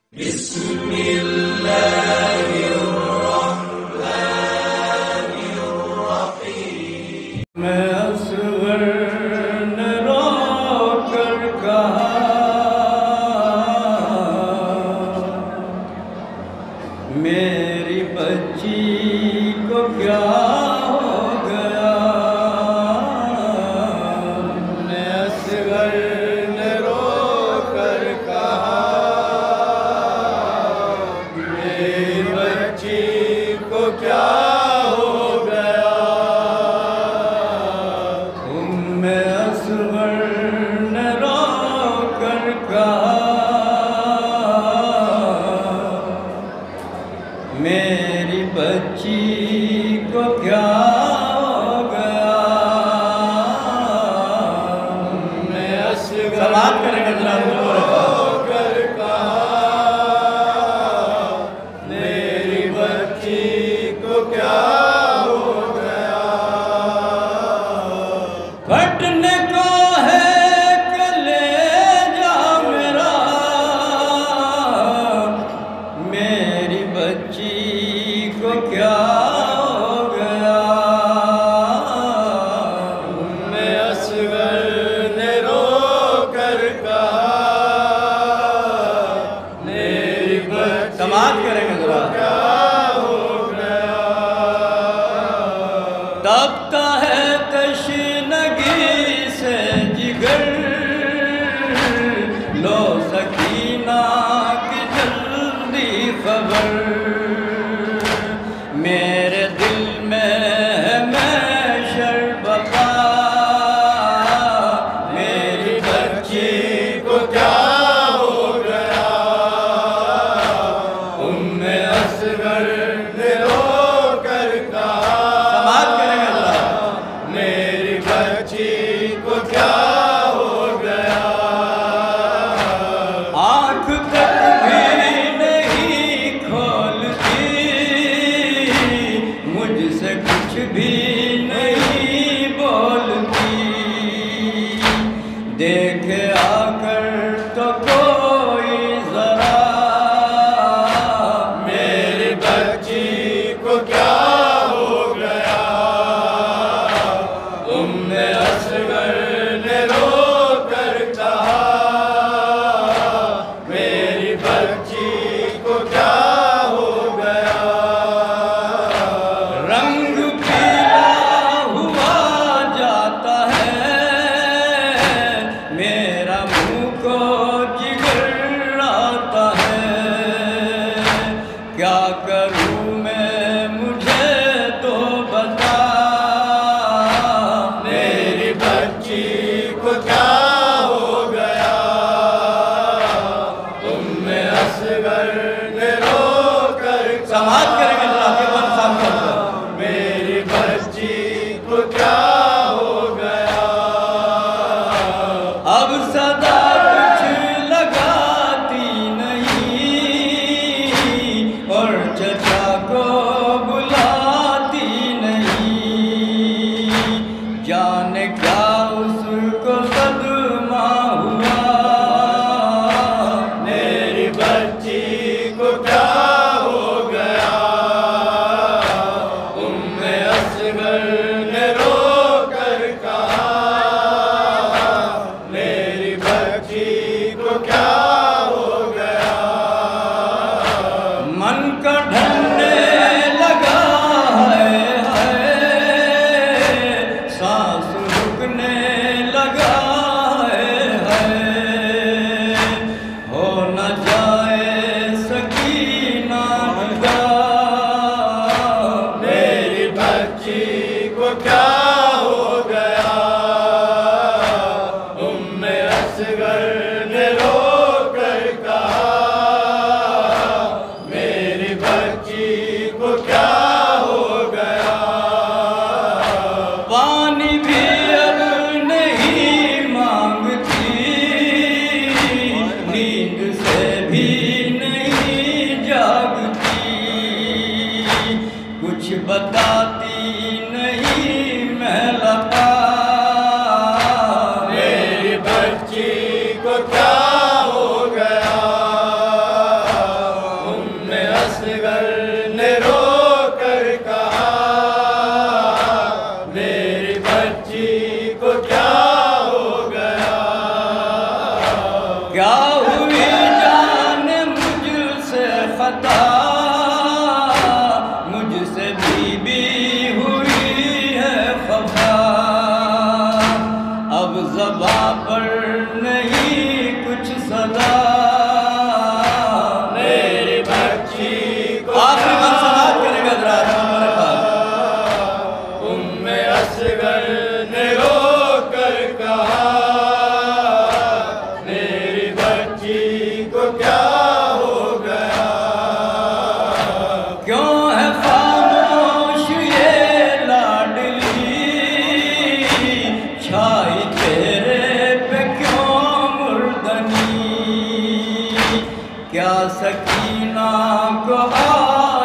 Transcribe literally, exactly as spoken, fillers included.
बिस्मिल्लाहिर्रहमानिर्रहीम। मैं असगर ने रो कर कहा, मेरी बच्ची को क्या हो गया। मैं असगर ने रो कर कहा, मेरी बच्ची को क्या हो गया। उम्मे असगर ने रो कर कहा, मेरी बच्ची को क्या हो गया। मैं असगर समाप्त करेंगे जरा कर कहा, मेरी बच्ची को क्या हो गया। फटने को है कलेजा मेरा, मेरी बच्ची को क्या हो गया। मैं असगर ने रो कर कहा, मेरी बच्ची समाप्त करेंगे जरा क्या हो गया। तबता है तशनगी से जिगर, लो सकीना की जल्दी खबर। मेरे दिल में है महशर बका, मेरी बच्ची को क्या हो गया। उम्मे असगर ने रो कर कहा, समाप्त करेंगे जरा, मेरी बच्ची को क्या हो गया। आँख तक भी नहीं खोलती, मुझसे कुछ भी नहीं बोलती। देखे आकर तो कोई जरा, मेरी बच्ची को क्या हो गया। उम्मे असगर ने रो कर कहा, मेरी बच्ची को क्या हो गया। रंग पीला हुआ जाता है, मेरा मुँह को जिगर आता है। क्या करूँ मैं मुझे तो बता, मेरी बच्ची को क्या हो गया। उम्मे असगर ने रो कर समाप्त करेंगे जरा के बाद साफ कर, मेरी बच्ची को क्या हो गया। अब सदा कुछ लगाती नहीं, और चचा को बुलाती नहीं। जाने क्या उसको सदमा हुआ, मेरी बच्ची या सकीना को